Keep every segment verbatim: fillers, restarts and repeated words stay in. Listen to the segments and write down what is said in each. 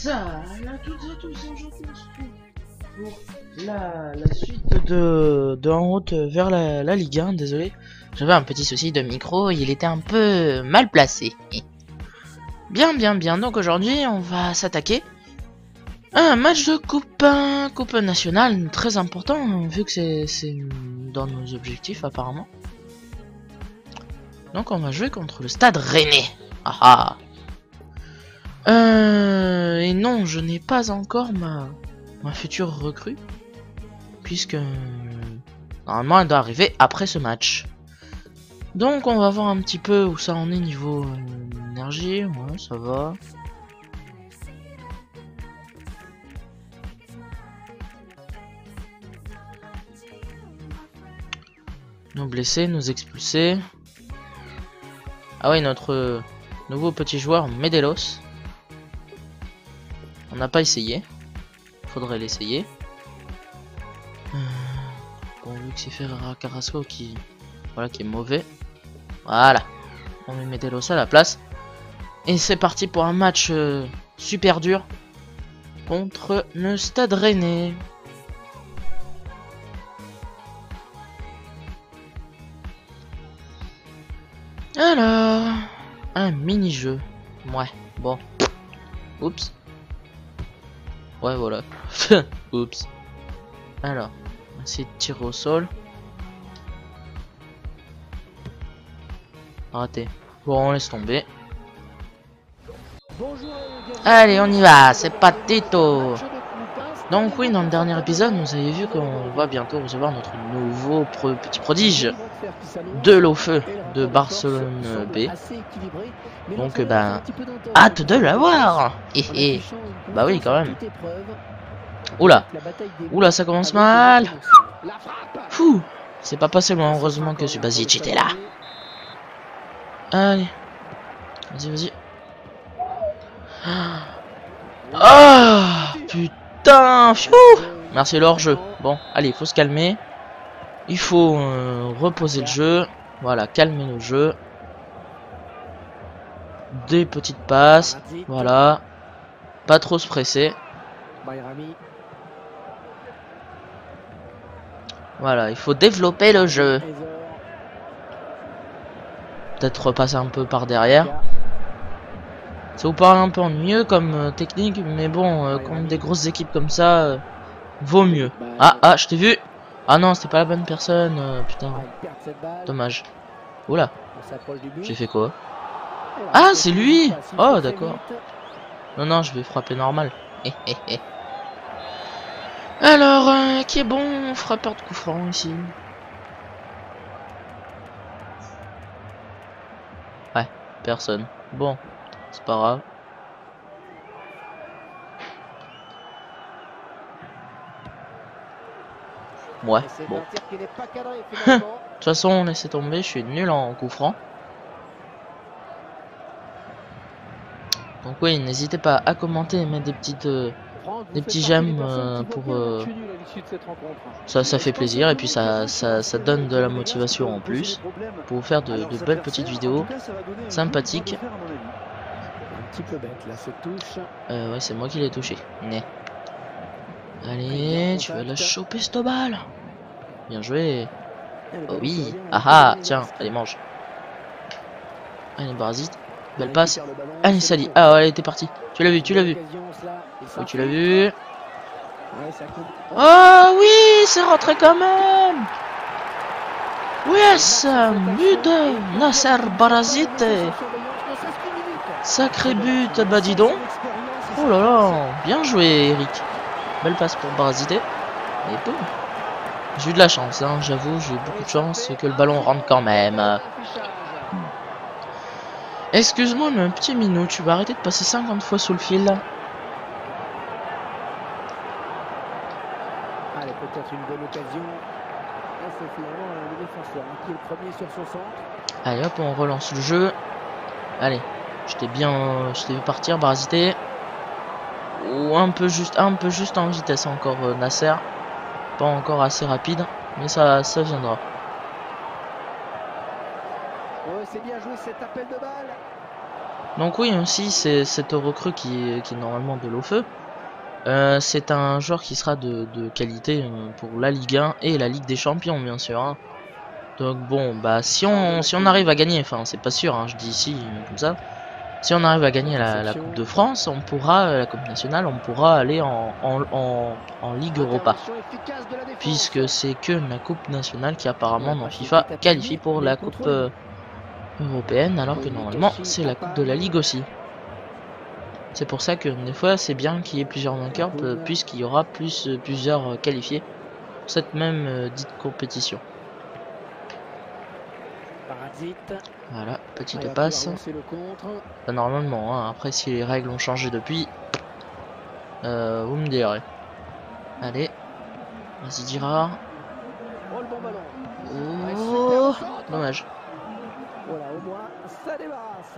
Salut à toutes et à tous, aujourd'hui on se retrouve pour la, la suite de, de En route vers la, la Ligue un. Désolé, j'avais un petit souci de micro, il était un peu mal placé. Bien, bien, bien, donc aujourd'hui on va s'attaquer à un match de coupe, coupe nationale très important, vu que c'est dans nos objectifs apparemment. Donc on va jouer contre le Stade Rennais. Ah ah. Euh, et non, je n'ai pas encore ma, ma future recrue, puisque euh, normalement elle doit arriver après ce match. Donc on va voir un petit peu où ça en est niveau euh, énergie. Ouais, ça va. Nos blessés, nos expulsés. Ah oui, notre nouveau petit joueur Medelos. On n'a pas essayé. Faudrait l'essayer. Euh, bon, vu que c'est Ferreira Carrasco qui, voilà, qui est mauvais. Voilà. On met Medelos à la place. Et c'est parti pour un match euh, super dur contre le Stade Rennais. Alors, un mini-jeu. Ouais, bon. Oups. Ouais, voilà. Oups. Alors, on va essayer de tirer au sol. Raté. Bon, on laisse tomber. Allez, on y va. C'est partito. Donc oui, dans le dernier épisode, vous avez vu qu'on va bientôt recevoir notre nouveau pro petit prodige de l'eau feu de Barcelone B. Donc ben, hâte de l'avoir. Et bah oui, quand même. Oula, oula, ça commence mal. Fou, c'est pas passé loin. Heureusement que Subasic était là. Allez, vas-y, vas-y. Ah, putain, fiou. Merci l'hors-jeu. Bon, allez, il faut se calmer. Il faut euh, reposer le jeu. Voilà, calmer le jeu. Des petites passes. Voilà. Pas trop se presser. Voilà, il faut développer le jeu. Peut-être repasser un peu par derrière. Ça vous paraît un peu ennuyeux comme euh, technique, mais bon, euh, contre des grosses équipes comme ça, euh, vaut mieux. Ah, ah, je t'ai vu. Ah non, c'était pas la bonne personne, euh, putain. Dommage. Oula. J'ai fait quoi? Ah, c'est lui. Oh, d'accord. Non, non, je vais frapper normal. Alors, euh, qui est bon frappeur de coup franc ici? Ouais, personne. Bon, c'est pas grave. Ouais, bon. De toute façon, on laisse tomber, je suis nul en coup franc. Donc oui, n'hésitez pas à commenter et mettre des petites euh, des petits j'aime euh, pour euh, ça ça fait plaisir et puis ça, ça ça donne de la motivation en plus pour vous faire de, de belles petites vidéos sympathiques. Euh, ouais, c'est moi qui l'ai touché. Né. Allez, tu vas la choper cette balle. Bien joué. Oh oui. Ah ah, tiens, allez mange. Allez, parasite. Belle passe. Allez, Sali. Ah ouais, t'es parti. Tu l'as vu, tu l'as vu. Oui, tu l'as vu. Oh oui, c'est rentré quand même. Yes, but de Nasser Barazite. Sacré but, bah dis donc. Oh là là, bien joué, Eric. Belle passe pour Barazite. Et boum. J'ai eu de la chance, hein, j'avoue, j'ai eu beaucoup de chance que le ballon rentre quand même. Excuse-moi, mais un petit minot, tu vas arrêter de passer cinquante fois sous le fil là. Allez, peut-être une bonne occasion. C'est finalement le défenseur qui est le premier sur son centre. Allez hop, on relance le jeu. Allez, je t'ai bien, je t'ai vu partir, Barazité. Ou un peu juste, un peu juste en vitesse encore, euh, Nasser. Pas encore assez rapide, mais ça, ça viendra. Oh, c'est bien joué cet appel de balle. Donc oui, aussi, c'est cette recrue qui est, qui est normalement de l'O-Feu. Euh, c'est un joueur qui sera de, de qualité euh, pour la Ligue un et la Ligue des Champions, bien sûr. Hein. Donc bon, bah si on, si on arrive à gagner, enfin c'est pas sûr, hein, je dis ici euh, comme ça. Si on arrive à gagner la, la Coupe de France, on pourra, euh, la Coupe nationale, on pourra aller en, en, en, en Ligue Europa. Puisque c'est que la Coupe nationale qui apparemment dans FIFA qualifie pour la Coupe euh, européenne, alors que normalement c'est la Coupe de la Ligue aussi. C'est pour ça que des fois c'est bien qu'il y ait plusieurs vainqueurs, puisqu'il y aura plus euh, plusieurs qualifiés pour cette même euh, dite compétition. Voilà, petite passe. Bah, normalement, hein, après si les règles ont changé depuis, euh, vous me direz. Allez, vas-y Girard. Oh, dommage. Voilà, au moins, ça débarrasse.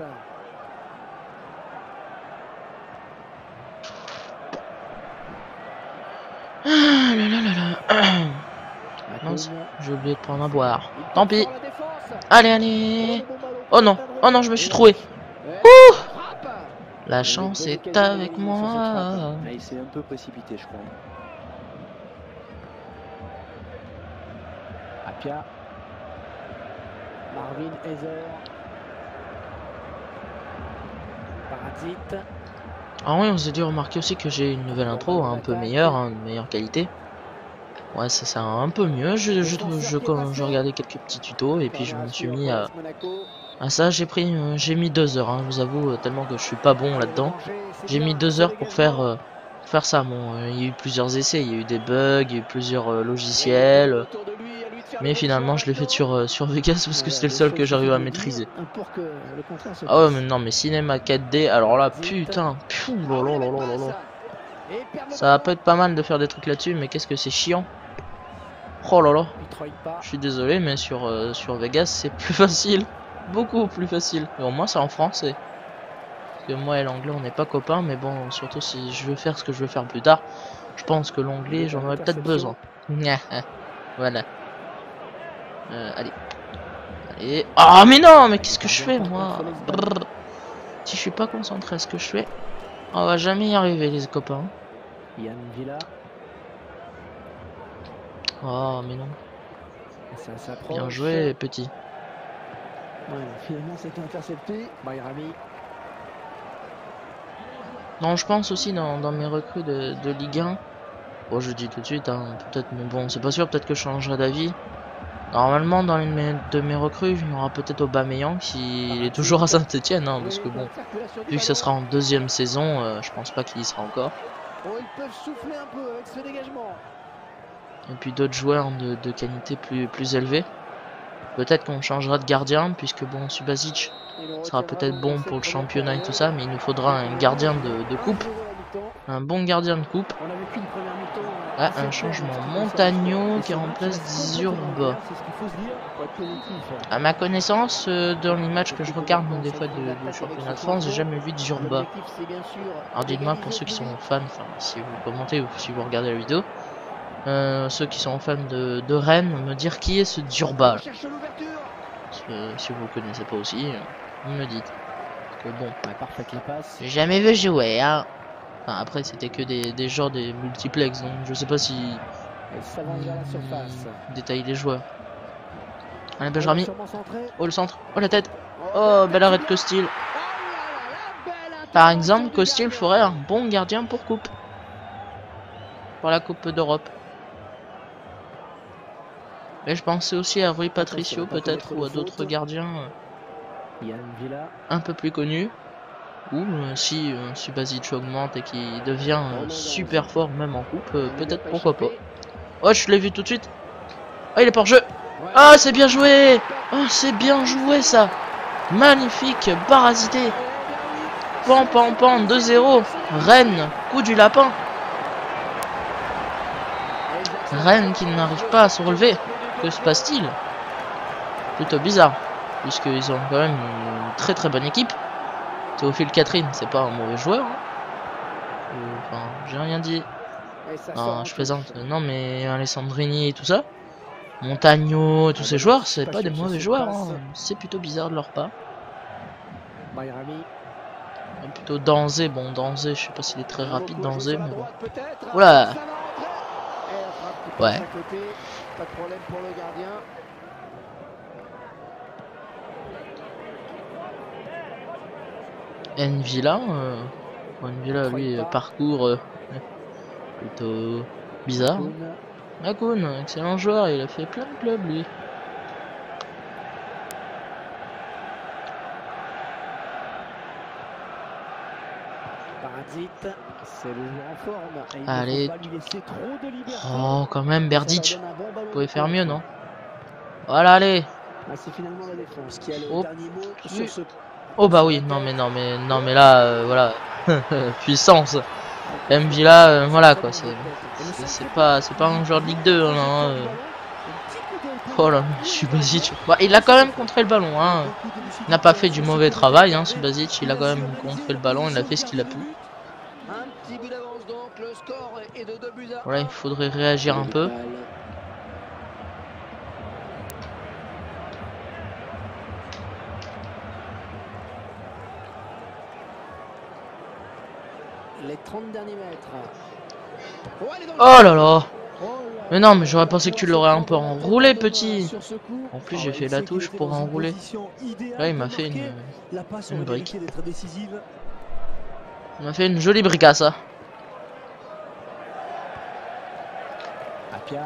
Ah là là là là. Mince, j'ai oublié de prendre à boire. Tant pis. Allez, allez. Oh non, oh non, je me suis trouvé. Ouh, la chance est avec moi. Il s'est un peu précipité, je crois. Apia. Marvin Hezer. Parasite. Ah oui, on s'est dû remarquer aussi que j'ai une nouvelle intro, hein, un peu meilleure, hein, de meilleure qualité. Ouais, ça sert un peu mieux. Je, je, je, je, quand je regardais quelques petits tutos et puis je me suis mis à, à ça. J'ai pris, euh, j'ai mis deux heures. Hein, je vous avoue, euh, tellement que je suis pas bon là-dedans. J'ai mis deux heures pour faire, euh, faire ça. Bon, euh, il y a eu plusieurs essais, il y a eu des bugs, il y a eu plusieurs euh, logiciels. Mais finalement, je l'ai fait sur euh, sur Vegas parce que c'était le seul que j'arrivais à maîtriser. Ah ouais, mais non, mais cinéma quatre D. Alors là, putain, pfiou, lolololololo. Ça va pas être pas mal de faire des trucs là-dessus, mais qu'est-ce que c'est chiant. Oh là là, je suis désolé, mais sur, euh, sur Vegas c'est plus facile, beaucoup plus facile. Et au moins c'est en français. Parce que moi et l'anglais on n'est pas copains, mais bon, surtout si je veux faire ce que je veux faire plus tard, je pense que l'anglais j'en aurais peut-être besoin. Voilà. Euh, allez. Allez. Ah, mais non, mais qu'est-ce que je fais moi? Brrr. Si je suis pas concentré à ce que je fais, on va jamais y arriver les copains. Yann Villa. Oh mais non. Ça s'approche. Bien joué petit. Ouais, finalement c'est intercepté. Bayrami. Non, je pense aussi dans, dans mes recrues de, de Ligue un. Bon, je dis tout de suite, hein, peut-être, mais bon, c'est pas sûr, peut-être que je changerai d'avis. Normalement, dans une de mes recrues, il y aura peut-être Aubameyang qui est toujours à Saint-Etienne, hein, parce que bon, vu que ce sera en deuxième saison, euh, je pense pas qu'il y sera encore. Oh, ils peuvent souffler un peu avec ce dégagement. Et puis d'autres joueurs de, de qualité plus, plus élevée. Peut-être qu'on changera de gardien, puisque bon, Subasic sera peut-être bon pour le championnat et tout ça, mais il nous faudra un gardien de, de coupe. Un bon gardien de coupe. Ah, un changement. Montagno qui remplace Dzurba. À ma connaissance, euh, dans les matchs que je regarde des fois du championnat de France, j'ai jamais vu Dzurba. Alors dites-moi pour ceux qui sont fans, enfin si vous commentez ou si vous regardez la vidéo, euh, ceux qui sont fans de, de Rennes, me dire qui est ce Dzurba. Euh, si vous ne connaissez pas aussi, vous me dites. Parce que bon, j'ai jamais vu jouer, hein. Enfin, après, c'était que des, des genres des multiplex, donc je sais pas si hmm, détaille les joueurs. Allez, Benjami. Oh, le centre. Oh, la tête. Oh, bel arrêt de Costil. Par exemple, Costil ferait un bon gardien pour coupe. Pour la Coupe d'Europe. Et je pensais aussi à Rui Patricio, peut-être, ou à d'autres gardiens un peu plus connus. Ou euh, si euh, Subasic augmente et qu'il devient euh, super fort même en coupe, euh, peut-être pourquoi pas. Oh, je l'ai vu tout de suite. Oh, il est pour jeu. Ah, oh, c'est bien joué. Oh, c'est bien joué ça. Magnifique, parasité. Pan pan pan, deux zéro. Rennes, coup du lapin. Rennes qui n'arrive pas à se relever. Que se passe-t-il? Plutôt bizarre, puisqu'ils ont quand même une très très bonne équipe. Théophile Catherine, c'est pas un mauvais joueur. Hein. Enfin, j'ai rien dit. Non, je plaisante. Non, mais Alessandrini et tout ça, Montagno et tous ces joueurs, c'est pas des mauvais joueurs. Hein. C'est plutôt bizarre de leur part. Plutôt Danzé, bon Danzé, je sais pas s'il est très rapide Danzé, mais bon. Peut-être. Oula. Ça va rentrer. Et la frappe qui Ouais. passe à côté. Pas de problème pour le gardien. Envila, euh... Envila lui euh, parcours euh, plutôt bizarre. Makoun, excellent joueur, il a fait plein de clubs lui. Parasite, c'est le joueur en forme. Et il Allez. ne faut pas lui laisser trop de liberté. Oh, quand même, Berdic. Ça leur donne un bon ballon Vous pouvez de faire contre. mieux, non? Voilà, allez. Ah, c'est finalement la défense qui a le Oh, dernier mot oui. sur ce. Oh bah oui, non mais non mais non mais là, euh, voilà, puissance. Envila, euh, voilà quoi, c'est c'est pas c'est pas un joueur de Ligue deux, hein, euh. Oh là, Subasic. Bah, il a quand même contré le ballon, hein. Il n'a pas fait du mauvais travail, hein, Subasic. Il a quand même contré le ballon, il a fait ce qu'il a pu. Un petit but d'avance donc, le score est de deux buts à un. Voilà, il faudrait réagir un peu. Les trente derniers mètres. Oh, elle est dans le Oh là là. Oh là. Mais non, mais j'aurais pensé que tu l'aurais un peu enroulé, petit. En plus, j'ai fait la touche pour enrouler. Là, il m'a fait une, une brique. Il m'a fait une jolie brique à ça. Apia.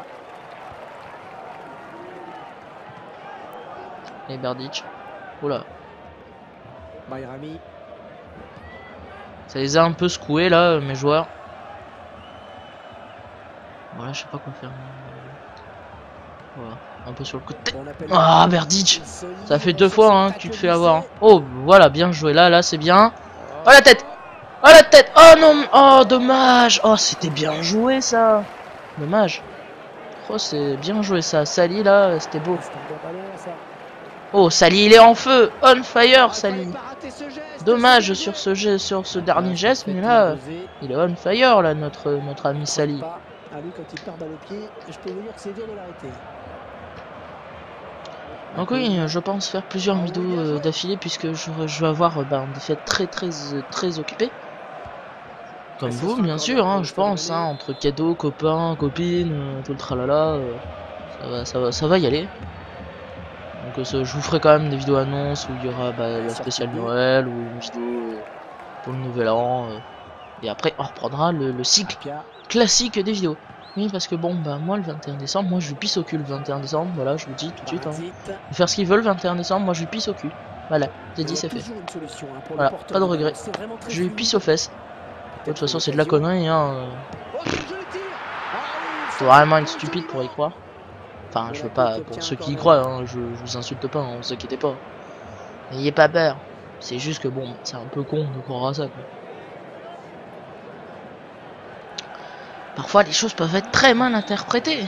Et Berdic. Oula. Bayrami. Ça les a un peu secoués là, mes joueurs. Voilà, je sais pas quoi faire. Voilà, un peu sur le côté. Ah, Berdic. Ça fait deux fois hein, que tu te fais avoir. Oh, voilà, bien joué. Là, là, c'est bien. Oh, la tête. Oh, la tête. Oh, non. Oh, dommage. Oh, c'était bien joué, ça. Dommage. Oh, c'est bien joué, ça. Sali, là, c'était beau. Oh, Sali, il est en feu. On fire, Sali. Dommage sur ce geste, sur ce dernier geste, mais là, il est on fire, là, notre, notre ami Sali. Donc oui, je pense faire plusieurs vidéos euh, d'affilée puisque je, je vais avoir euh, ben, des fêtes très très très occupées. Comme vous, bien sûr, hein, je pense, hein, entre cadeaux, copains, copines, euh, tout le tralala, euh, ça va, ça va, ça va y aller. Donc euh, je vous ferai quand même des vidéos annonces où il y aura bah, la spéciale Noël ou une vidéo euh, pour le nouvel an. Euh, et après on reprendra le, le cycle classique des vidéos. Oui, parce que bon, bah moi le vingt et un décembre, moi je lui pisse au cul le vingt et un décembre, voilà, je vous dis tout de suite. Hein. De faire ce qu'ils veulent le vingt et un décembre, moi je lui pisse au cul. Voilà, c'est dit, c'est fait. Voilà, pas de regret. Je lui pisse aux fesses. De toute façon, c'est de la connerie, hein. Faut vraiment être stupide pour y croire. Enfin, je veux pas, pour ceux qui y croient, hein, je, je vous insulte pas, hein, vous inquiétez pas. N'ayez pas peur. C'est juste que bon, c'est un peu con de croire à ça, quoi. Parfois, les choses peuvent être très mal interprétées.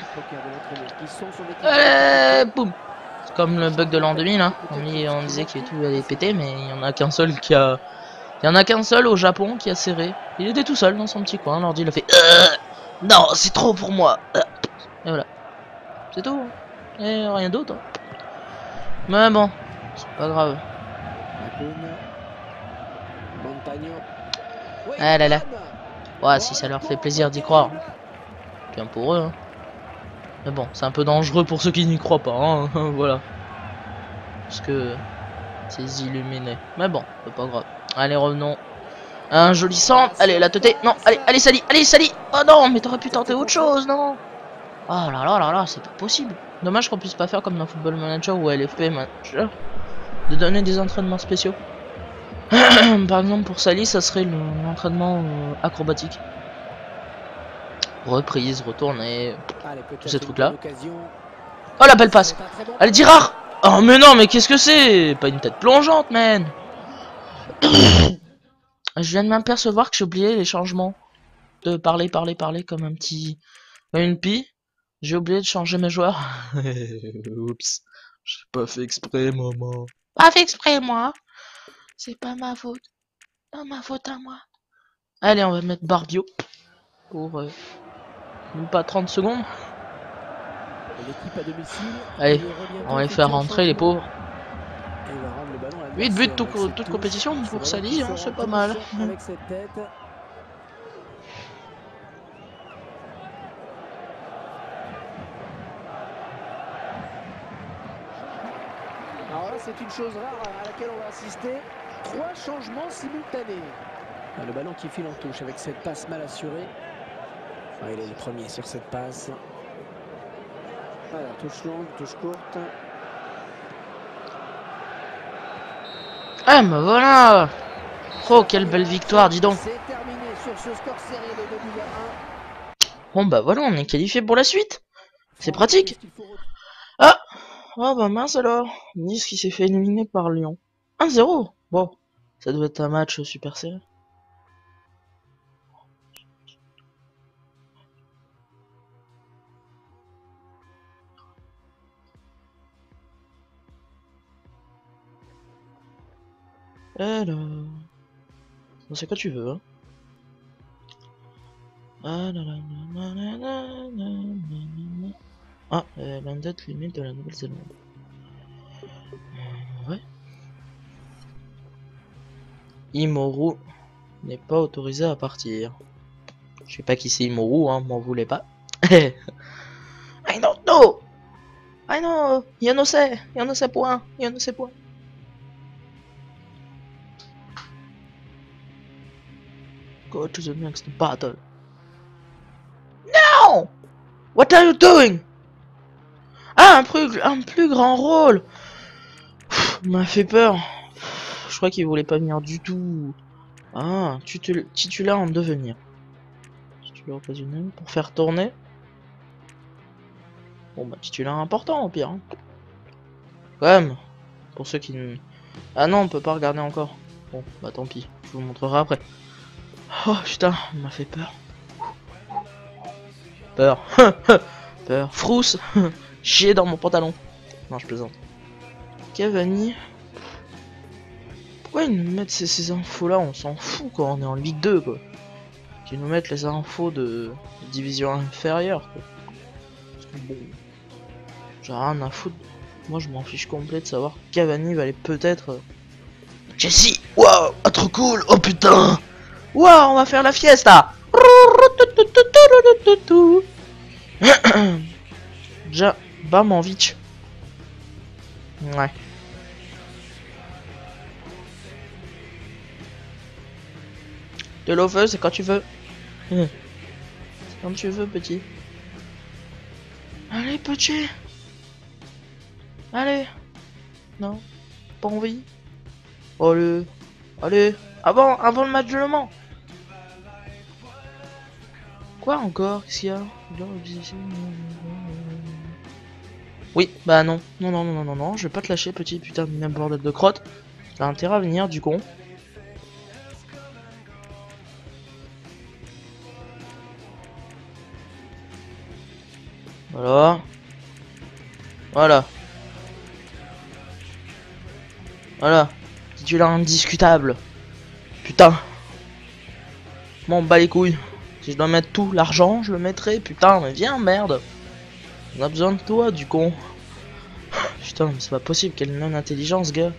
Allez, boum. C'est comme le bug de l'an deux mille, hein. On, on disait qu'il tout allait péter, mais il y en a qu'un seul qui a... Il y en a qu'un seul au Japon qui a serré. Il était tout seul dans son petit coin, l'ordi il a fait euh, non, c'est trop pour moi. Et voilà. C'est tout. Et rien d'autre. Mais bon, c'est pas grave. Ah là là. Ouais, si ça leur fait plaisir d'y croire. Bien pour eux. Hein. Mais bon, c'est un peu dangereux pour ceux qui n'y croient pas. Hein. Voilà. Parce que c'est illuminé. Mais bon, c'est pas grave. Allez, revenons. Un joli centre. Allez, la teuté. Non, allez, allez, Sali. Allez, Sali. Oh non, mais t'aurais pu tenter autre chose, non? Oh là là là là, c'est pas possible. Dommage qu'on puisse pas faire comme dans Football Manager ou L F P Manager. De donner des entraînements spéciaux. Par exemple, pour Sali, ça serait l'entraînement euh, acrobatique. Reprise, retourner. Tous ces trucs-là. Oh, la belle passe. Allez, Girard. Oh, mais non, mais qu'est-ce que c'est? Pas une tête plongeante, man. Je viens de m'apercevoir que j'ai oublié les changements. De parler, parler, parler comme un petit... Une pie. J'ai oublié de changer mes joueurs. Oups. J'ai pas fait exprès, maman. Pas fait exprès, moi. C'est pas ma faute. Pas ma faute à moi. Allez, on va mettre Barbio. Pour... Euh, même pas trente secondes. Allez, on va les faire rentrer, les pauvres. Et il va rendre le ballon à huit buts l'adversaire toute, avec cette toute touche. compétition Ce pour ballon Sali, qui hein, sort c'est en pas mal. punition avec cette tête. Alors là, c'est une chose rare à laquelle on va assister. Trois changements simultanés. Ah, le ballon qui file en touche avec cette passe mal assurée. Ah, il est le premier sur cette passe. Voilà, touche longue, touche courte. Ah, bah voilà. Oh, quelle belle victoire, dis donc. C'est terminé sur ce score serré de deux buts à un. Bon, bah voilà, on est qualifié pour la suite. C'est pratique. Ah, oh bah mince alors. Nice qui s'est fait éliminer par Lyon. un zéro. Bon, ça doit être un match super serré. Alors... Bon, c'est quoi tu veux, hein. Ah, ah euh, la date limite de la Nouvelle-Zélande. Euh, ouais. Imoru n'est pas autorisé à partir. Je sais pas qui c'est Imoru, hein, m'en voulez pas. I don't know. I know. Yo no sé. Yo no sé point. Yo no sé point. Go to the next battle. No! What are you doing? Ah, un plus, un plus grand rôle. M'a fait peur. Je crois qu'il voulait pas venir du tout. Ah, tutul titulaire en devenir. Titulaire occasionnel pour faire tourner. Bon bah titulaire important au pire. Hein. Quand même. Pour ceux qui ne... Ah non, on peut pas regarder encore. Bon, bah tant pis. Je vous montrerai après. Oh putain, il m'a fait peur. Peur. Peur. Frousse. Chier dans mon pantalon. Non, je plaisante. Cavani. Pourquoi ils nous mettent ces, ces infos là? On s'en fout quand on est en Ligue deux quoi. Qu'ils nous mettent les infos de, de division inférieure quoi. Parce que bon. J'ai rien à foutre. Moi je m'en fiche complet de savoir que Cavani va aller peut-être. Jesse! Waouh! Ah trop cool! Oh putain! Waouh! On va faire la fiesta! Déjà, Bamovic. Ouais. De l'eau feu, c'est quand tu veux. C'est quand tu veux, petit. Allez, petit. Allez. Non. Pas envie. Allez. Allez. Avant, avant le match de Le Mans. Quoi encore? Qu'est-ce qu'il y a? Oui, bah non. Non, non, non, non, non, non. Je vais pas te lâcher, petit putain de même bordel de crotte. T'as intérêt à venir, du con. Voilà. Voilà. Voilà. Titulaire indiscutable. Putain. M'en bats les couilles. Si je dois mettre tout l'argent, je le mettrai. Putain, mais viens, merde. On a besoin de toi, du con. Putain, mais c'est pas possible. Quelle non-intelligence, gars.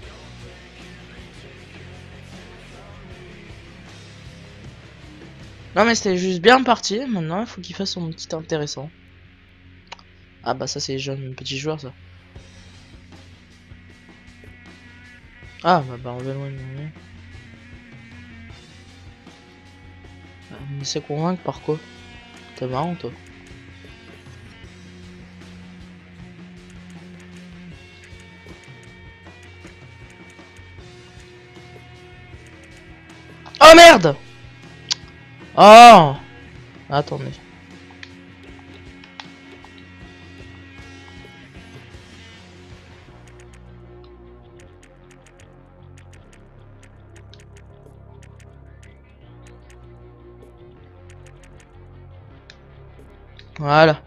Non, mais c'était juste bien parti. Maintenant, il faut qu'il fasse son petit intéressant. Ah, bah, ça, c'est les jeunes petits joueurs, ça. Ah, bah, bah on va loin. Mais c'est convaincre par quoi? T'es marrant, toi. Oh merde! Oh! Attendez. Voilà.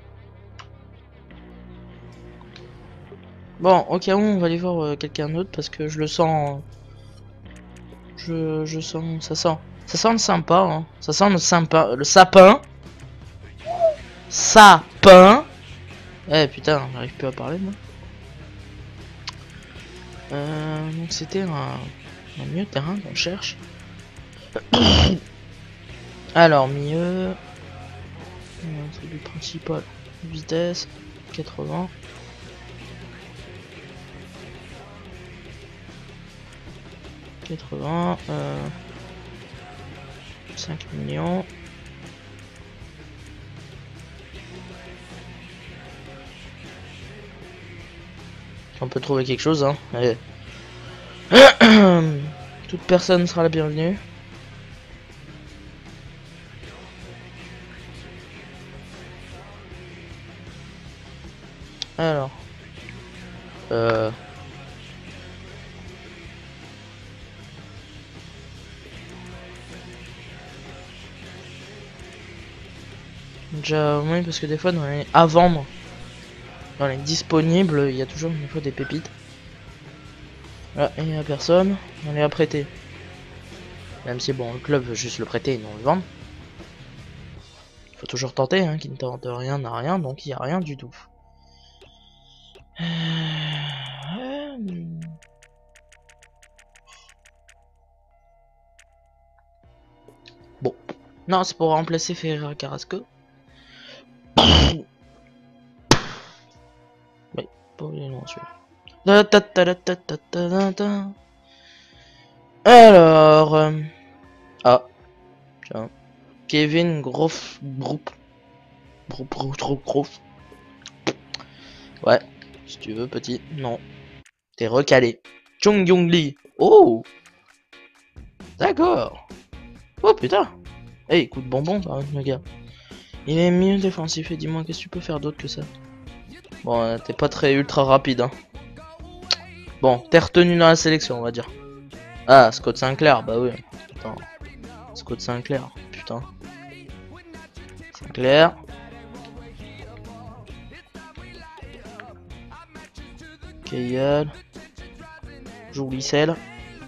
Bon, au cas où, on va aller voir euh, quelqu'un d'autre parce que je le sens. Je, je sens. Ça sent. Ça sent le sympa, hein. Ça sent le sympa. Le sapin. Sapin. Eh putain, j'arrive plus à parler, moi. Euh, donc c'était un, un milieu de terrain qu'on cherche. Alors milieu, c'est le principal, vitesse quatre-vingts. quatre-vingts, euh, cinq millions. On peut trouver quelque chose, hein. Allez. Toute personne sera la bienvenue. Alors. Euh... Déjà, oui, parce que des fois, dans les... à vendre, dans les disponibles, il y a toujours une fois des pépites. Là, il n'y a personne, on est à prêter. Même si, bon, le club veut juste le prêter et non le vendre. Faut toujours tenter, hein, qui ne tente rien n'a rien, donc il n'y a rien du tout. Bon. Non, c'est pour remplacer Ferreira Carrasco. Oui, pas oublier le nom celui-là. Alors... Euh... Ah. Tiens. Kevin Groff... Group. Groff. Ouais. Si tu veux, petit. Non. T'es recalé. Chung Yong Lee. Oh. D'accord. Oh putain. Eh, hey, coup de bonbon, par contre, le gars. Il est mieux défensif, et dis-moi, qu'est-ce que tu peux faire d'autre que ça? Bon, euh, t'es pas très ultra rapide, hein. Bon, t'es retenu dans la sélection, on va dire. Ah, Scott Sinclair, bah oui. Attends. Scott Sinclair, putain. Sinclair. Kayal. Joulicel.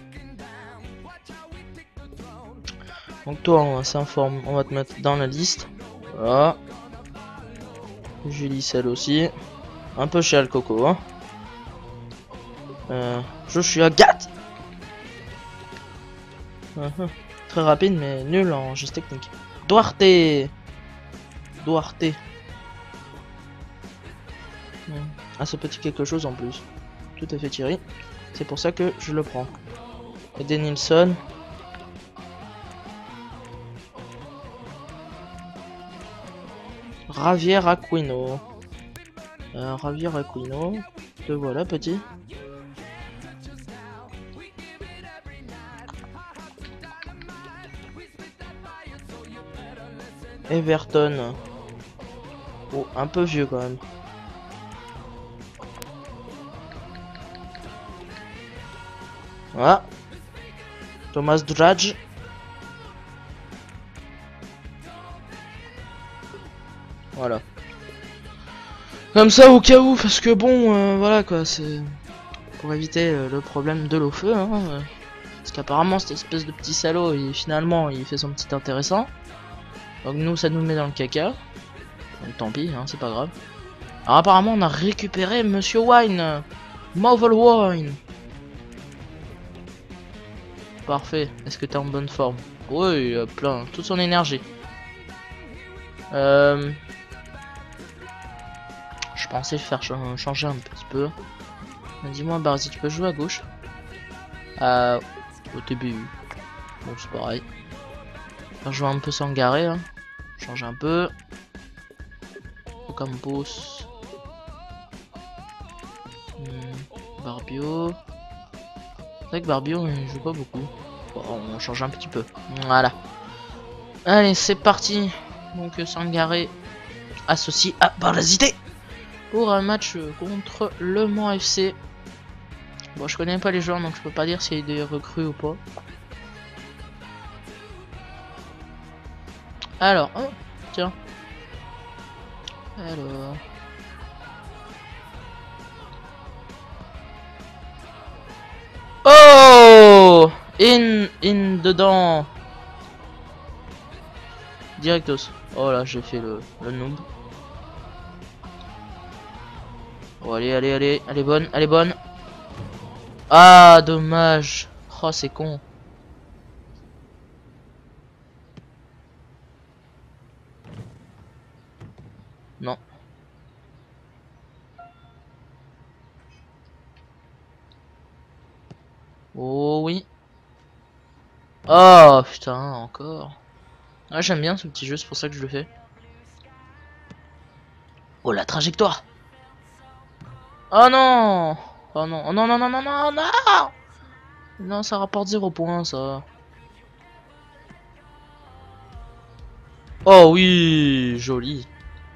Donc toi, on s'informe, on va te mettre dans la liste. Voilà. Joulicel aussi. Un peu chez Alcoco, hein. Euh, Joshua Gat. Uh -huh. Très rapide mais nul en geste technique. Duarte. Duarte. Ah, ce petit quelque chose en plus. Tout à fait Thierry. C'est pour ça que je le prends. Et Denilson. Javier Aquino. Euh, Javier Aquino. Te voilà petit. Everton. Oh, un peu vieux quand même. Voilà. Thomas Drudge. Voilà. Comme ça au cas où, parce que bon, euh, voilà quoi, c'est pour éviter euh, le problème de l'eau feu. Hein, euh, parce qu'apparemment cette espèce de petit salaud, il, finalement, il fait son petit intéressant. Donc nous, ça nous met dans le caca. Donc tant pis, hein, c'est pas grave. Alors apparemment, on a récupéré Monsieur Wine. Marvel Wine. Parfait. Est-ce que t'es en bonne forme? Oui, il a plein, toute son énergie. Euh... Je pensais faire ch changer un petit peu. Dis-moi, Barzi, tu peux jouer à gauche? euh, Au T B U. Bon, c'est pareil. Faire jouer un peu Sangaré. Hein. Change un peu. Campos. Hmm, Barbio. C'est vrai que Barbio, il joue pas beaucoup. Bon, on change un petit peu. Voilà. Allez, c'est parti. Donc, Sangaré associé à Parasité. Pour un match contre Le Mans F C. Bon, je connais pas les joueurs, donc je peux pas dire s'il y a des recrues ou pas. Alors, oh, tiens. Alors. Oh, in, in dedans. Directos. Oh là, j'ai fait le, le noob. Oh, allez, allez, allez, elle est bonne, elle est bonne. Ah, dommage. Oh, c'est con. Non. Oh oui. Oh putain, encore. Ah, j'aime bien ce petit jeu, c'est pour ça que je le fais. Oh, la trajectoire. Oh non. Oh non, oh non, non, non, non, non, non. Non, ça rapporte zéro point, ça. Oh oui, joli.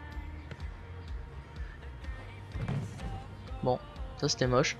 Bon, ça c'était moche.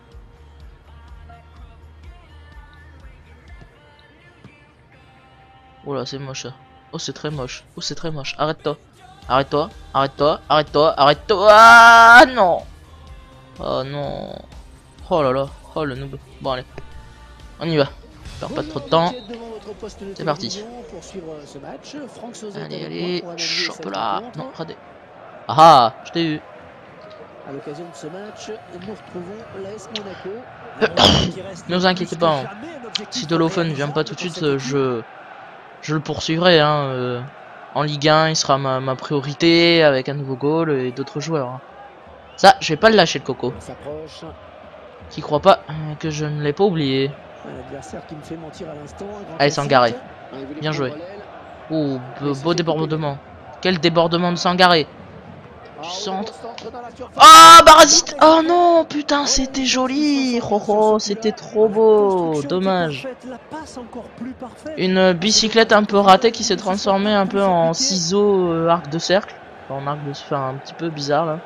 Oh là, c'est moche ça. Oh, c'est très moche. Oh, c'est très moche. Arrête-toi. Arrête-toi. Arrête-toi. Arrête-toi. Arrête-toi. Ah non. Oh non. Oh là là. Oh le noob. Bon, allez. On y va. Perds pas trop de temps. C'est parti. Allez, allez. Chope là. Non, raté. Ah ah, je t'ai eu. À l'occasion de ce match, nous retrouvons l'A S Monaco. Ne vous inquiétez pas. Hein. Si Dolofen ne vient pas tout de suite, je je le poursuivrai. Hein. Euh, en Ligue un, il sera ma, ma priorité avec un nouveau goal et d'autres joueurs. Hein. Ça, je vais pas le lâcher le coco. Qui croit pas que je ne l'ai pas oublié. Allez, Sangaré. Bien joué. Oh, beau, beau débordement. Quel débordement de Sangaré. Du centre. Ah, oh, Parasite. Oh non, putain, c'était joli. Oh, oh, c'était trop beau. Dommage. Une bicyclette un peu ratée qui s'est transformée un peu en ciseau euh, arc de cercle. Enfin, en arc de enfin, un petit peu bizarre là.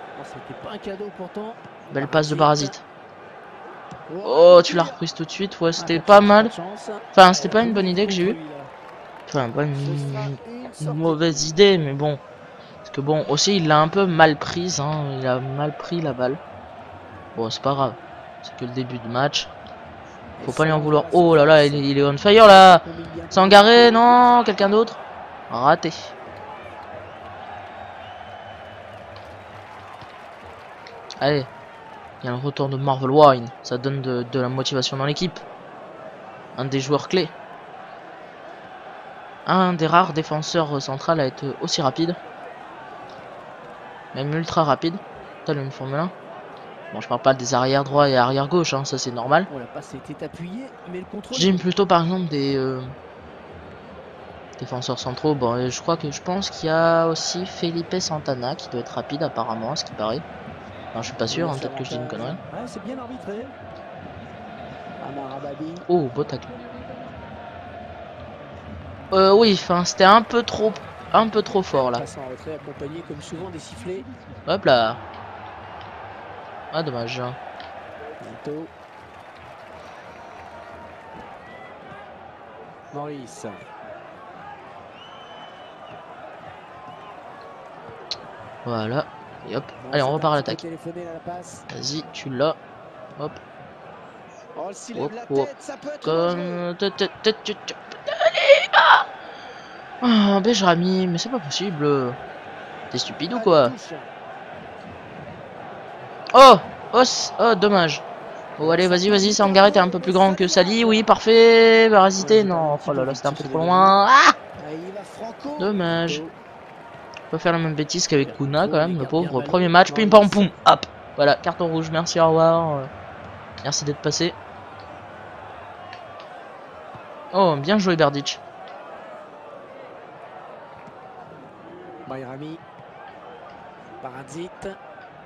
Belle passe de Parasite. Oh, tu l'as reprise tout de suite. Ouais, c'était pas mal. Enfin, c'était pas une bonne idée que j'ai eue. Enfin, pas une, une mauvaise idée, mais bon. Parce que bon, aussi, il l'a un peu mal prise. Hein. Il a mal pris la balle. Bon, c'est pas grave. C'est que le début de match. Faut pas lui en vouloir. Oh là là, il, il est on fire là. Sangaré, non, quelqu'un d'autre. Raté. Allez. Il y a le retour de Marvel Wine. Ça donne de, de la motivation dans l'équipe. Un des joueurs clés. Un des rares défenseurs central à être aussi rapide. Même ultra rapide. Tel une Formule un. Bon, je parle pas des arrières droits et arrière gauche, hein, ça c'est normal. J'aime plutôt par exemple des euh, défenseurs centraux. Bon, je crois que je pense qu'il y a aussi Felipe Santana qui doit être rapide apparemment, à ce qui paraît. Enfin, je suis pas sûr, hein, peut-être que je dis une connerie. Oh, beau tacle. Euh, oui, enfin, c'était un peu trop, un peu trop fort là. Hop là. Ah, dommage. Maurice. Voilà. Et hop. Allez, on repart à l'attaque. Vas-y, tu l'as. Hop. Hop, hop. Comme... Allez, bah ah, Benjrami, mais c'est pas possible. T'es stupide ou quoi? Oh, oh, oh, dommage. Oh, allez, vas-y, vas-y, Sangaré, t'es un peu plus grand que Sali. Oui, parfait. Parasité, non. Oh là là, c'était un peu trop loin. Ah, dommage. On va faire la même bêtise qu'avec Kuna, quand même, le pauvre. Premier match, pim pam poum. Hop. Voilà, carton rouge. Merci, au revoir. Merci d'être passé. Oh, bien joué, Berdic. Bayrami. Parasite.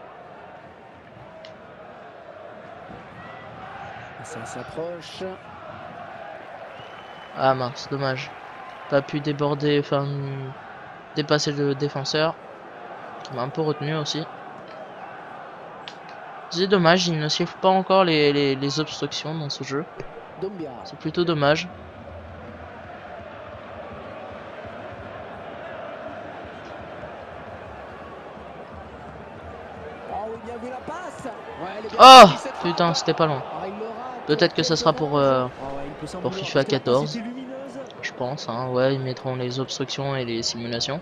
Ça s'approche. Ah mince, dommage. Pas pu déborder, enfin dépasser le défenseur. Qui m'a un peu retenu aussi. C'est dommage, il ne suivent pas encore les, les, les obstructions dans ce jeu. C'est plutôt dommage. Oh putain, c'était pas loin. Peut-être que ça sera pour, euh, pour FIFA quatorze. Je pense, hein. Ouais, ils mettront les obstructions et les simulations.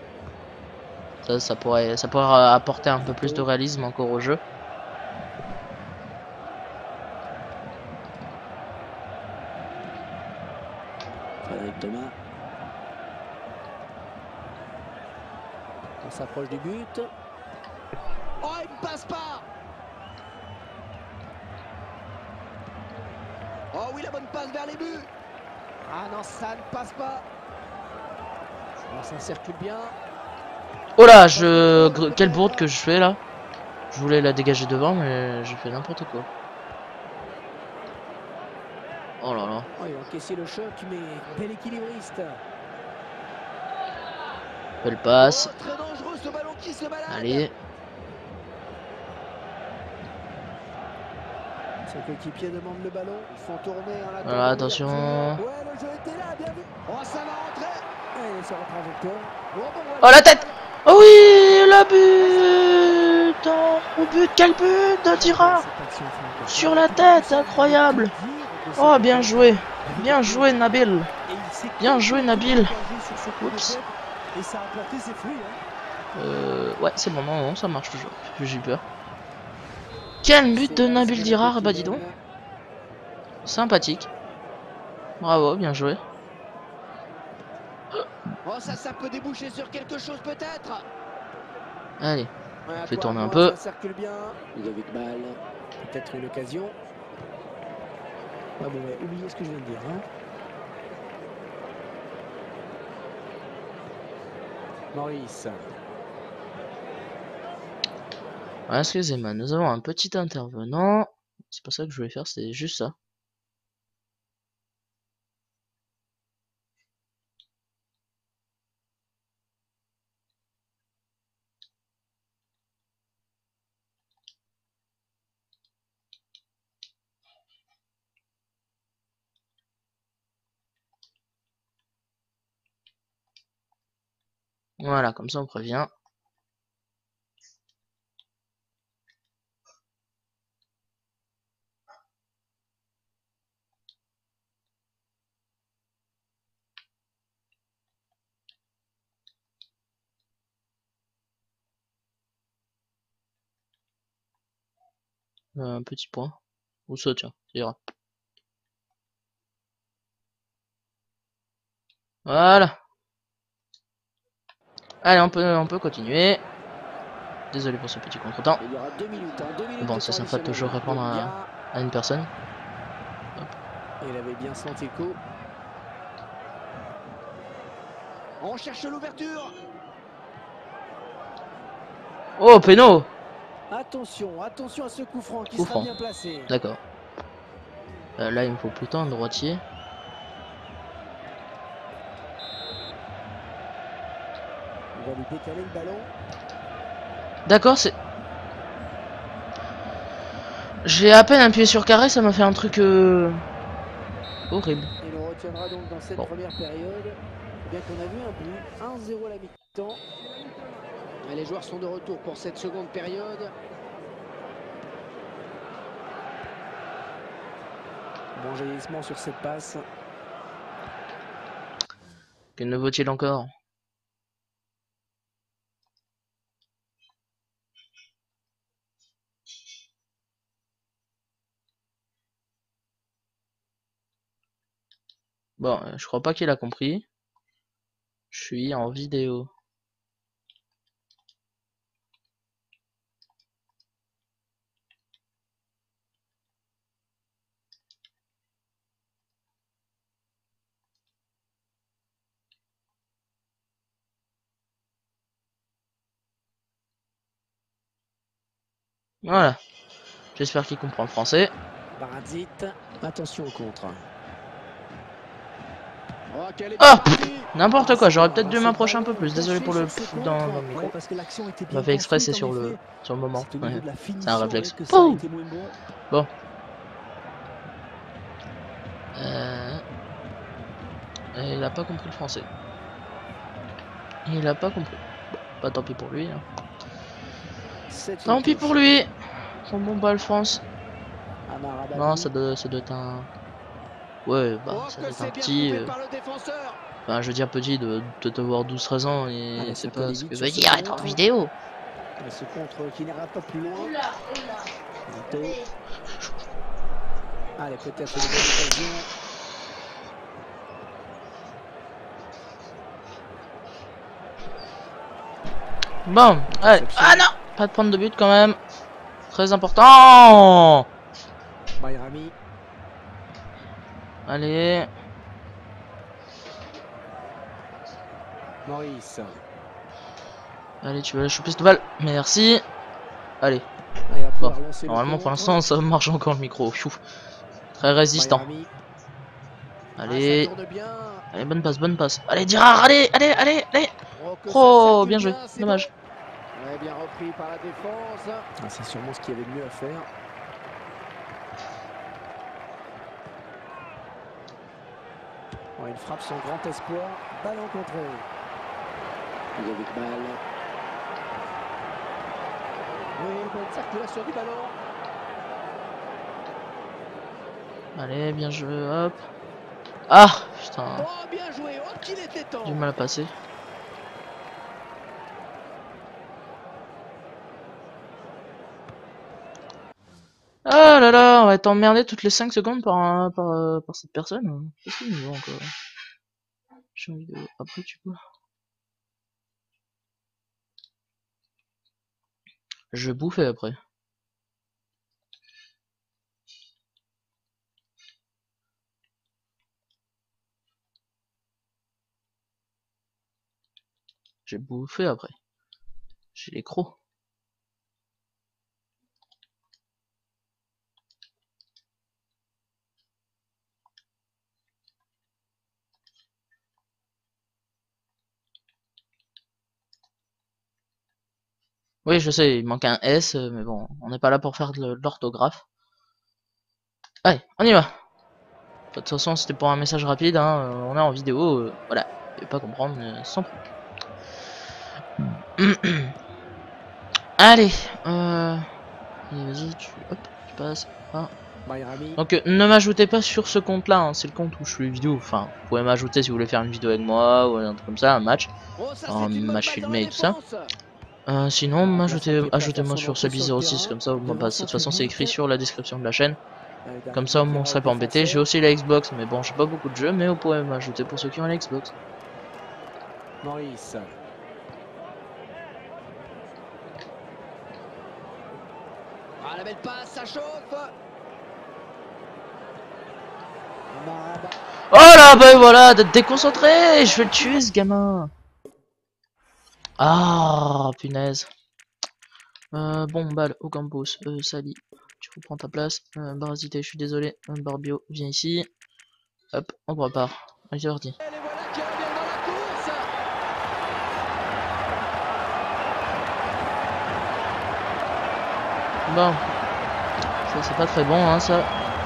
Ça, ça pourrait, ça pourrait apporter un peu plus de réalisme encore au jeu. On s'approche du but. Oh, il ne passe pas. Oh oui, la bonne passe vers les buts. Ah non, ça ne passe pas. Alors ça circule bien. Oh là, je... Quelle bourde que je fais là. Je voulais la dégager devant, mais j'ai fait n'importe quoi. Oh là là. Oh, il a encaissé le choc, mais bel équilibriste. Belle passe. Oh, très dangereux ce ballon qui se balade. Allez. Ses coéquipiers demandent le ballon. Ils font tourner en attendant. Voilà, attention. Ouais, le jeu était là, bien vu. Oh, ça va rentrer. Allez, sur la trajectoire. Oh, bon, voilà. Oh la tête. Oh oui, le but. Oh, au but, quel but de Dira. Sur la tête, incroyable. Oh, bien joué. Bien joué, Nabil. Bien joué, Nabil. Oups. Et ça a porté ses fruits, hein. Euh, ouais, c'est bon, non, non, ça marche toujours. J'ai eu peur. Quel but de Nabil Dirar, bah dis donc. Sympathique. Bravo, bien joué. Oh, ça, ça peut déboucher sur quelque chose peut-être. Allez, Ouais, on fait toi, tourner un moi, peu. Ça circule bien. Ludovic Ball. Peut-être une occasion. Ah bon, ouais, oubliez ce que je viens de dire, hein. Maurice. Voilà, excusez-moi, nous avons un petit intervenant. C'est pas ça que je voulais faire, c'est juste ça. Voilà, comme ça on prévient. Euh, un petit point. Ou ça, tiens, ça ira. Voilà. Allez, on peut, on peut continuer. Désolé pour ce petit contretemps. Il y aura deux minutes, hein, deux minutes Bon, de c'est temps sympa de toujours additionnel. répondre Il y à, a- à une personne. Il avait bien senti le coup. On cherche l'ouverture. Oh, péno. Attention, attention à ce coup franc qui Coup sera franc. bien placé. D'accord. Euh, là, il me faut plutôt un droitier. On va lui décaler le ballon. D'accord, c'est... J'ai à peine appuyé sur carré, ça m'a fait un truc... Euh... horrible. Il le retiendra donc dans cette Bon. première période. Bien qu'on a vu un but, un zéro à la mi-temps. Et les joueurs sont de retour pour cette seconde période. Bon jaillissement sur cette passe. Que ne vaut-il encore? Bon, euh, je crois pas qu'il a compris. Je suis en vidéo. Voilà. J'espère qu'il comprend le français. Barazit, attention au contre. Oh, quelle Ah, partie. n'importe quoi, j'aurais peut-être dû Ah, m'approcher un ce peu plus. ballon Désolé pour le caché sur ce pff dans, contre. dans le micro. Ouais, parce que l'action était On bien m'a fait exprès, c'est construite, sur en le effet. sur le moment. C'est au niveau Ouais. de la C'est un finition réflexe. que ça a Pouh été moins bon. Bon. Euh... Et il a pas compris le français. Il a pas compris. Bon, bah tant pis pour lui. Hein. C'est Tant une pis touche. pour lui. Son bon bal France. Amara Non, Babi. ça doit, ça doit être un. Ouais, bah Oh, ça que doit être un c'est bien petit. coupé euh, par le défenseur. Enfin, je veux dire petit de peut-être avoir douze treize ans Ah, et mais c'est ça peut pas aller ce que vite veut sur ce dire être en contre. vidéo. Mais ce contre qui n'ira pas plus loin. Zito. Allez, peut-être une bonne occasion. Bon, allez. Ah non, pas de prendre de but quand même. Très important. Bayrami. Allez. Maurice. Allez, tu vas la choper cette balle. Merci. Allez. Il va Bon, pouvoir lancer le normalement pour contre. l'instant ça marche encore le micro. Chou. Très résistant. Bayrami. Allez. Ah, ça tourne bien. Allez, bonne passe, bonne passe. Allez, Dirard, allez, allez, allez, allez. Oh, que ça Oh, circule bien joué. bien, c'est Dommage. bon. Ouais, bien repris par la défense. Ah, c'est sûrement ce qu'il y avait de mieux à faire. Ouais, une frappe sans grand espoir. Ballon contré. Il y avait de balle. Oui, bonne circulation du ballon. Allez, bien joué, hop. Ah, putain. Oh, bien joué. Oh, qu'il était temps. Du mal à passer. Ah là là, on va être emmerdé toutes les cinq secondes par, un, par, euh, par cette personne. Qu'est-ce qu'il nous veut encore? Je suis en vidéo. Après, tu peux. Je vais bouffer après. J'ai bouffé après. J'ai les crocs. Oui, je sais, il manque un S, mais bon, on n'est pas là pour faire de l'orthographe. Allez, on y va. De toute façon, c'était pour un message rapide, hein. On est en vidéo, euh, voilà. Je vais pas comprendre, mais sans problème. Allez, euh... vas-y, tu, hop, tu passes. Ah. Donc euh, ne m'ajoutez pas sur ce compte là, hein. C'est le compte où je fais les vidéos. Enfin, vous pouvez m'ajouter si vous voulez faire une vidéo avec moi ou un truc comme ça, un match, un match filmé et tout ça. Euh, sinon, m'ajoutez, ajoutez-moi sur Sub zéro six, comme ça, bon, bah, de toute façon c'est écrit sur la description de la chaîne. Comme ça, on serait pas embêté. J'ai aussi la Xbox, mais bon, j'ai pas beaucoup de jeux, mais vous pouvez m'ajouter pour ceux qui ont la Xbox. Maurice. Ah, la belle passe, ça chauffe. Oh là, bah voilà, d'être déconcentré, je vais le tuer ce gamin. Ah, punaise. Euh, bon, balle au campus, euh, Sali, tu reprends ta place. Euh, Barazité, je suis désolé. Euh, Barbio, viens ici. Hop, on repart. Allez, c'est parti. Bon, ça c'est pas très bon, hein, ça.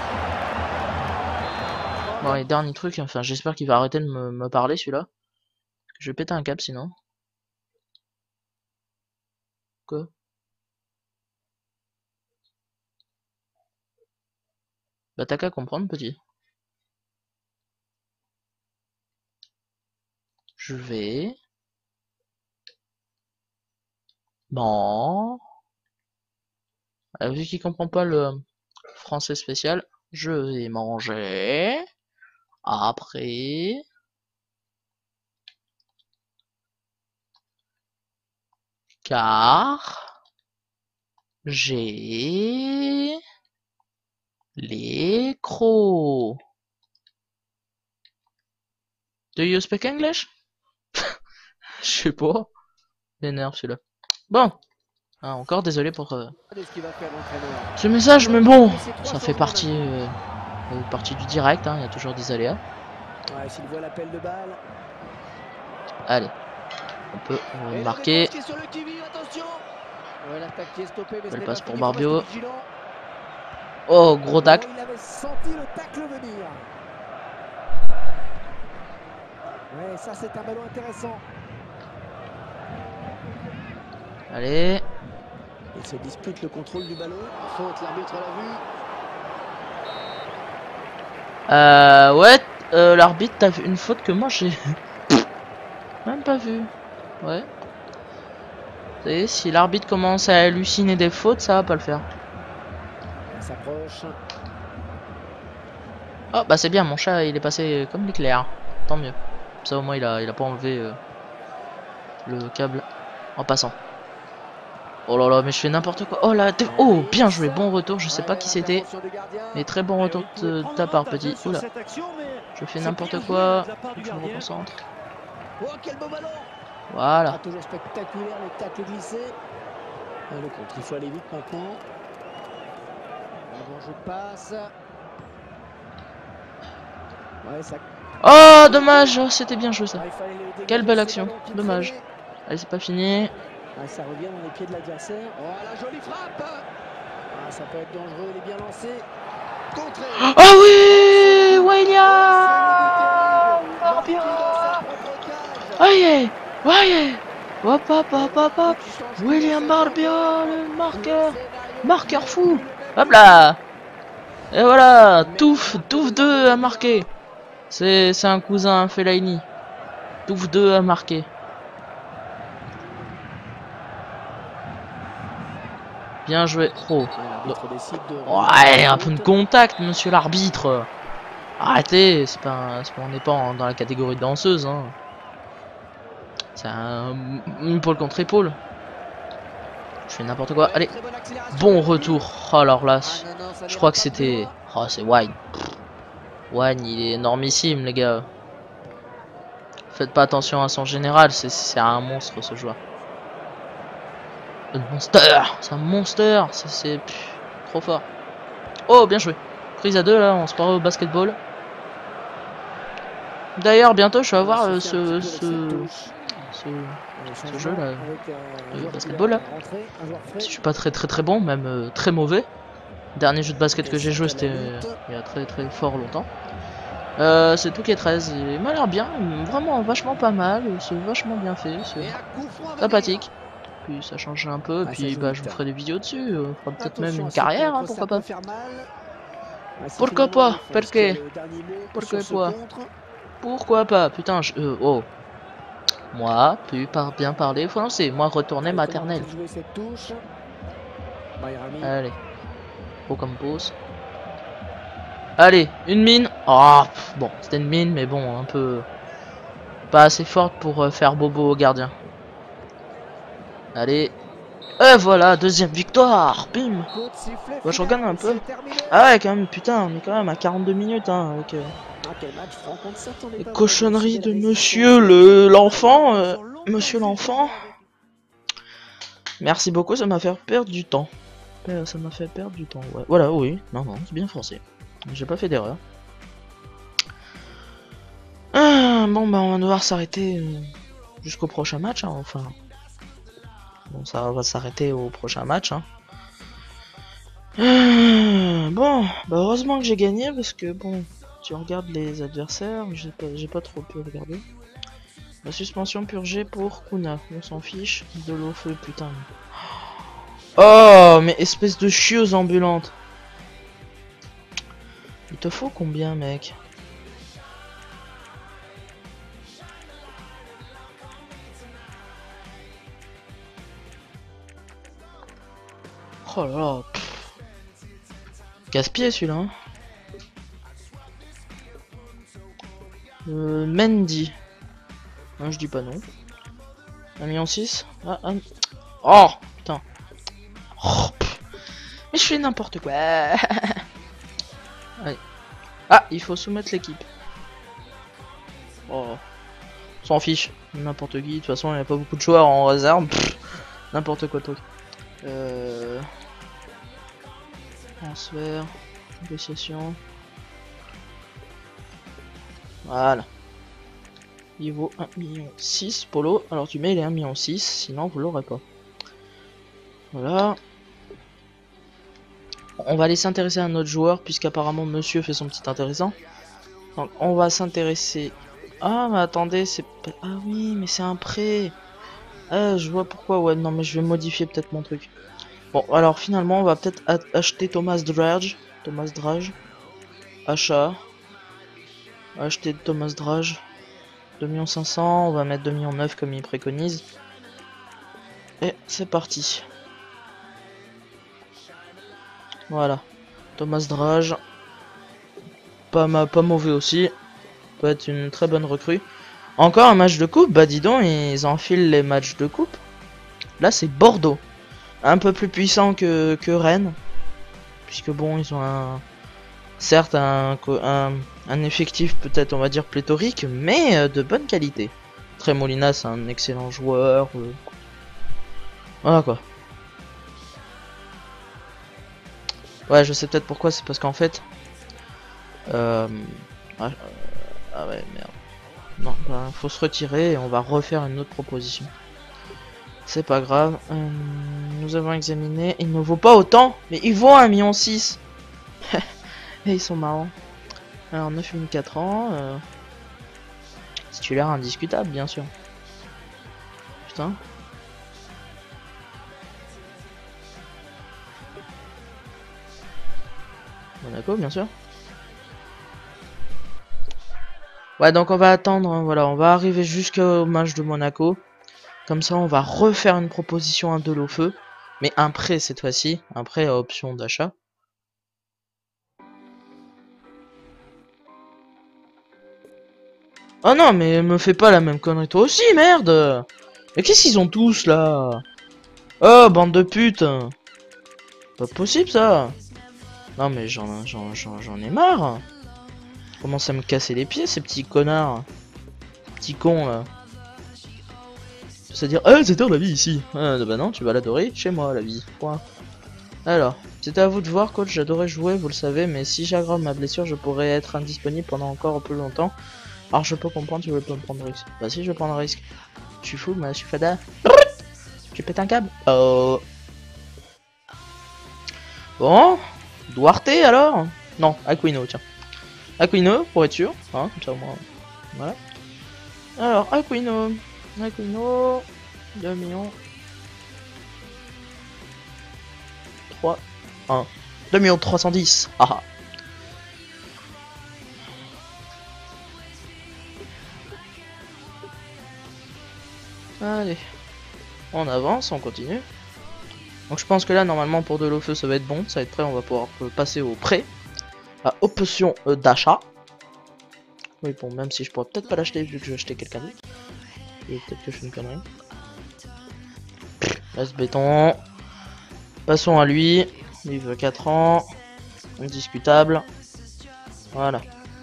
Bon, les derniers trucs, enfin, j'espère qu'il va arrêter de me, me parler celui-là. Je vais péter un câble sinon. Quoi? Bah, t'as qu'à comprendre, petit. Je vais. Bon. Euh, vu qu'il comprend pas le français spécial, je vais manger. Après. Car. J'ai. Les crocs. Do you speak English? Je sais pas. M'énerve celui-là. Bon. Ah, encore désolé pour euh, ce message, mais bon, ça fait partie, euh, euh, partie du direct, hein, il y a toujours des aléas. Allez, on peut euh, marquer. Belle passe pour Barbio. Oh, gros tacle. Ouais, ça c'est un ballon intéressant. Allez. Il se dispute le contrôle du ballon. Faute, l'arbitre l'a vu. Euh, ouais, euh, l'arbitre, t'as vu une faute que moi j'ai même pas vu. Ouais. Vous savez, si l'arbitre commence à halluciner des fautes, ça va pas le faire. Il s'approche. Oh, bah c'est bien, mon chat il est passé comme l'éclair. Tant mieux. Ça au moins il a, il a pas enlevé euh, le câble en passant. Oh là là, mais je fais n'importe quoi. Oh là, oh, bien joué, bon retour. Je sais pas qui c'était, mais très bon retour de ta part, petit. Oula, je fais n'importe quoi. Je me reconcentre. Voilà. Ah, toujours spectaculaire le tacle glissé. Ah, le contre, il faut aller vite maintenant. Un bon jeu de passe. Ouais, ça... Oh, dommage, c'était bien joué ça. Quelle belle action, dommage. Allez, c'est pas fini. Ah, ça revient dans les pieds de l'adversaire. Oh, la jolie frappe. Ah, ça peut être dangereux, il est bien lancé. Contré. Ah oui, William Barbier. Aïe, aïe. Hop, hop, hop, hop, hop. William Barbier, le marqueur. Marqueur fou. Hop là. Et voilà, Touf, Touf deux a marqué. C'est un cousin Fellaini. Touf deux a marqué. Bien joué. Oh. Ouais, un peu de contact, monsieur l'arbitre. Arrêtez, c'est pas, pas, on n'est pas en, dans la catégorie de danseuse. Hein. C'est un épaule contre épaule. Je fais n'importe quoi. Allez, bon retour. Oh, alors là, je crois que c'était. Oh, c'est Wine. Wine, il est énormissime, les gars. Faites pas attention à son général, c'est un monstre ce joueur. Un monster, c'est un monster, c'est trop fort. Oh, bien joué. Prise à deux là, on se part au basketball. D'ailleurs, bientôt je vais avoir euh, ce, ce, ce, ce jeu là, de basketball là. Je suis pas très très très bon, même euh, très mauvais. Dernier jeu de basket que j'ai joué c'était euh, il y a très très fort longtemps. Euh, c'est Touquet treize, il m'a l'air bien, vraiment vachement pas mal, c'est vachement bien fait, c'est sympathique. Puis ça change un peu, puis bah je vous ferai des vidéos dessus, on fera peut-être même une carrière, hein, pourquoi pas. Pourquoi pas? Pourquoi? Pourquoi pas? Pourquoi pas? Putain, je... Euh, oh. Moi, plus par bien parler français, moi retourner maternelle. Allez. Beau comme pause. Allez, une mine. Oh, bon, c'était une mine, mais bon, un peu... Pas assez forte pour euh, faire bobo au gardien. Allez. Et voilà, deuxième victoire. Bim. Bon, je regarde un peu. Ah ouais, quand même, putain, on est quand même à quarante-deux minutes, hein, avec... Euh... Les cochonneries de monsieur le l'enfant, euh, monsieur l'enfant. Merci beaucoup, ça m'a fait perdre du temps. Ça m'a fait perdre du temps. Ouais. Voilà, oui, non, non, c'est bien français. J'ai pas fait d'erreur. Ah, bon, bah, on va devoir s'arrêter euh, jusqu'au prochain match, hein, enfin. Bon, ça va s'arrêter au prochain match. Hein. Ah, bon, bah, heureusement que j'ai gagné parce que bon. Tu regardes les adversaires, j'ai pas, j'ai pas trop pu regarder. La suspension purgée pour Kuna, on s'en fiche. De l'eau feu, putain. Oh, mais espèce de chieuse ambulante. Il te faut combien, mec? Oh là là. Casse-pied celui-là. Hein. Euh, Mendy. Non, je dis pas non. un million six. Ah, ah. Oh, putain. Oh, mais je fais n'importe quoi. Allez. Ah, il faut soumettre l'équipe. Oh. On s'en fiche. N'importe qui. De toute façon, il n'y a pas beaucoup de joueurs en réserve. N'importe quoi, toi. Euh... Transfert. Négociation. Voilà. Il vaut un million six, Polo. Alors tu mets les un million six, sinon vous l'aurez pas. Voilà. On va aller s'intéresser à un autre joueur, puisqu'apparemment monsieur fait son petit intéressant. Donc on va s'intéresser... Ah mais attendez, c'est... Ah oui, mais c'est un prêt. Ah, je vois pourquoi, ouais, non mais je vais modifier peut-être mon truc. Bon, alors finalement on va peut-être acheter Thomas Drage. Thomas Drage. Achat. Acheter Thomas Drage. deux millions cinq cents, on va mettre deux millions neuf comme il préconise. Et c'est parti. Voilà. Thomas Drage. Pas, ma, pas mauvais aussi. Peut être une très bonne recrue. Encore un match de coupe. Bah dis donc, ils enfilent les matchs de coupe. Là c'est Bordeaux. un peu plus puissant que, que Rennes. Puisque bon, ils ont un... certes un, un, un effectif peut-être on va dire pléthorique, mais euh, de bonne qualité. Tremolina c'est un excellent joueur. Euh... Voilà quoi. Ouais, je sais peut-être pourquoi, c'est parce qu'en fait... Euh... Ah, ah ouais, merde. Non, bah, faut se retirer et on va refaire une autre proposition. C'est pas grave. Euh, nous avons examiné. Il ne vaut pas autant, mais il vaut un million six. Et ils sont marrants. Alors neuf virgule quatre ans. Euh... Titulaire indiscutable, bien sûr. Putain. Monaco, bien sûr. Ouais, donc on va attendre. Hein, voilà, on va arriver jusqu'au match de Monaco. Comme ça, on va refaire une proposition à Delofeu. Mais un prêt cette fois-ci. Un prêt à option d'achat. Oh non, mais me fais pas la même connerie toi aussi, merde. Mais qu'est-ce qu'ils ont tous là? Oh, bande de putes. Pas possible ça. Non mais j'en j'en j'en ai marre. Commence à me casser les pieds ces petits connards. Petits cons là. C'est-à-dire, ah, c'est dur la vie ici. Ah, bah non, tu vas l'adorer chez moi la vie. Point. Alors, c'est à vous de voir, coach. J'adorais jouer, vous le savez, mais si j'aggrave ma blessure, je pourrais être indisponible pendant encore plus longtemps. Alors je peux comprendre, tu veux pas me prendre de risque. Bah si, je vais prendre un risque. Je suis fou, mais je suis fada. Tu pètes un câble. Oh. Bon, Duarte alors. Non, Aquino, tiens. Aquino, pour être sûr. Hein, comme ça au moins. Voilà. Alors, Aquino. Aquino. deux millions. trois. un. deux millions trois cent dix. Ah. Allez. On avance, on continue. Donc je pense que là, normalement, pour Delofeu, ça va être bon. Ça va être prêt, on va pouvoir passer au prêt. À option euh, d'achat. Oui, bon, même si je pourrais peut-être pas l'acheter vu que je vais acheter quelqu'un d'autre. Et peut-être que je fais une connerie. Reste béton. Passons à lui. Il veut quatre ans. Indiscutable. Voilà.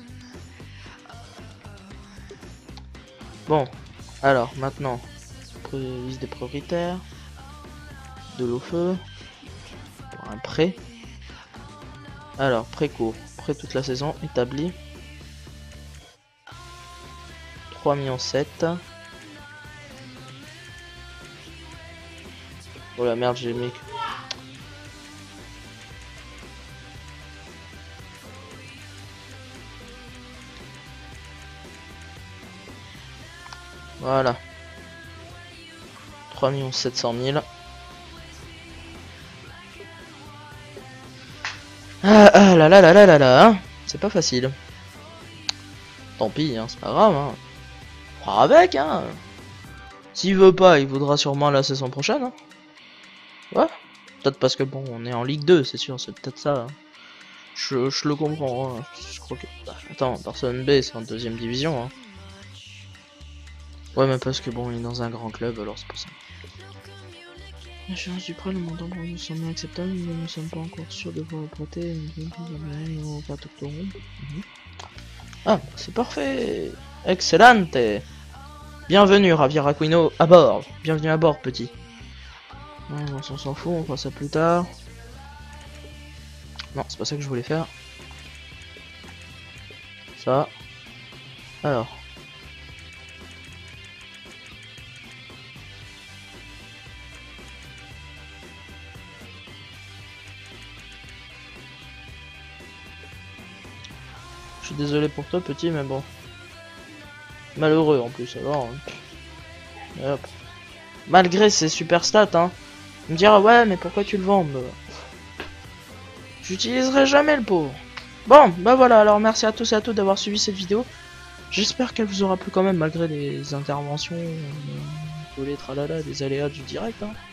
Bon. Alors, maintenant. Liste des prioritaires. Delofeu. Pour un prêt. Alors, prêt court. Prêt toute la saison. Établi. trois millions sept. Oh la merde, j'ai mis. Voilà. trois millions sept cent mille. Ah, ah là là là là là là, hein. C'est pas facile. Tant pis, hein, c'est pas grave. Hein. On fera avec, hein. S'il veut pas, il voudra sûrement la saison prochaine. Hein. Ouais. Peut-être parce que bon, on est en Ligue deux, c'est sûr, c'est peut-être ça. Hein. Je, je le comprends. Hein. Je crois que. Attends, Barcelone B, c'est en deuxième division. Hein. Ouais, mais parce que bon, il est dans un grand club, alors c'est pour ça. La charge du prêt, le montant pour nous semble acceptable, mais nous ne sommes pas encore sûrs de pouvoir prêter. Ah, c'est parfait. Excellente. Bienvenue, Javier Aquino, à bord. Bienvenue à bord, petit. Ouais, on s'en fout, on fera ça plus tard. Non, c'est pas ça que je voulais faire. Ça. Alors. Je suis désolé pour toi, petit, mais bon. Malheureux en plus, alors. Et hop. Malgré ses super stats, hein. On me dira, ouais, mais pourquoi tu le vends? J'utiliserai jamais le pauvre. Bon, bah voilà, alors merci à tous et à toutes d'avoir suivi cette vidéo. J'espère qu'elle vous aura plu quand même, malgré les interventions, euh, tous les tralala, des aléas du direct. Hein.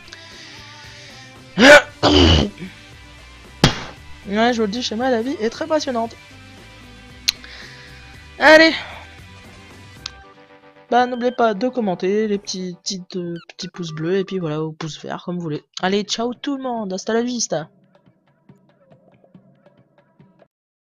Ouais, je vous le dis, chez moi, la vie est très passionnante. Allez. Bah n'oubliez pas de commenter, les petits, petits, euh, petits pouces bleus, et puis voilà, ou pouces verts, comme vous voulez. Allez, ciao tout le monde, hasta la vista.